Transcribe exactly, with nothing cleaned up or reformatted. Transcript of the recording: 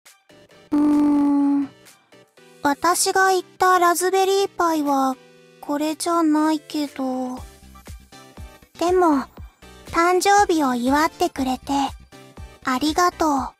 うーん。私が言ったラズベリーパイは、これじゃないけど。でも、誕生日を祝ってくれて、ありがとう。